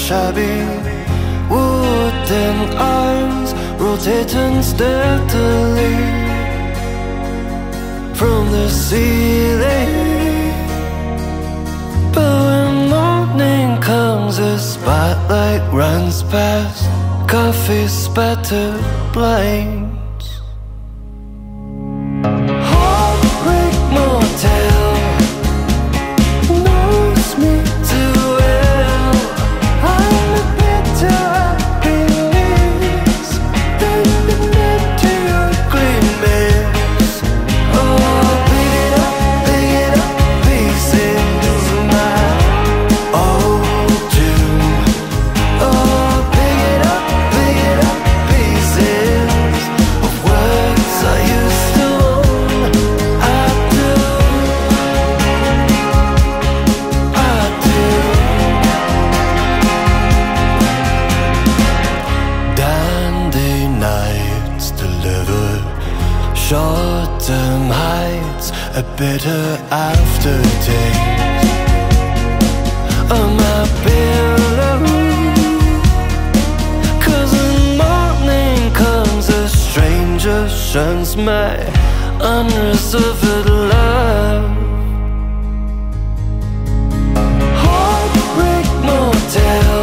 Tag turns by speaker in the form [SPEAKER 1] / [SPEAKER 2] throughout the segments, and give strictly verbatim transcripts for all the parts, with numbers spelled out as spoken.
[SPEAKER 1] shabby wooden arms rotating steadily from the ceiling. But when morning comes, the spotlight runs past coffee spattered blinds. Heartbreak Motel knows me too well. I'm a better happiness than the net to your green mess. Oh, pick it up, pick it up, pieces of my old tune. Oh, pick it up, pick it up, pieces of words I used to own. I do, I do. Dandy nights deliver short-term heights, a bitter aftertaste on my pillow. 'Cause when morning comes, a stranger shuns my unreserved love. Heartbreak Motel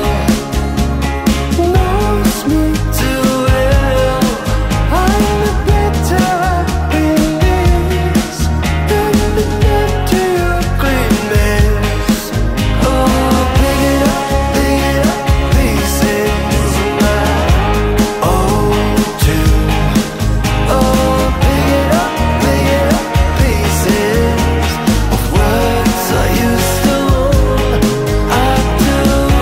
[SPEAKER 1] knows me too well. I'm a better happiness than the net to your green mess. Oh, pick it up, pick it up, pieces of my old tune. Oh, pick it up, pick it up, pieces of words I used to own. I do,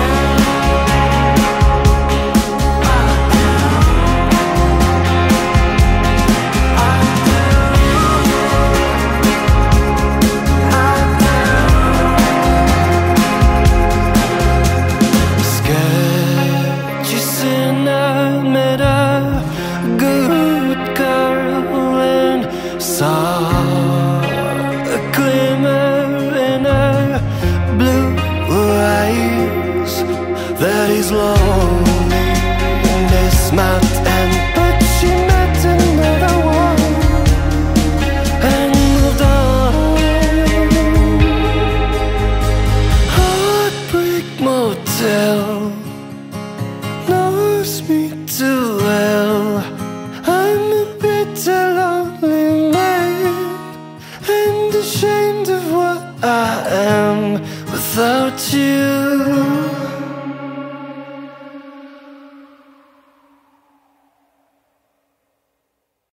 [SPEAKER 1] sketchy sinner met a good girl and saw a glimmer in her blue eyes. That he's lonely in this mountain, but she met another one and moved on. Heartbreak Motel knows me too well. I'm a bitter lonely man and ashamed of what I am without you.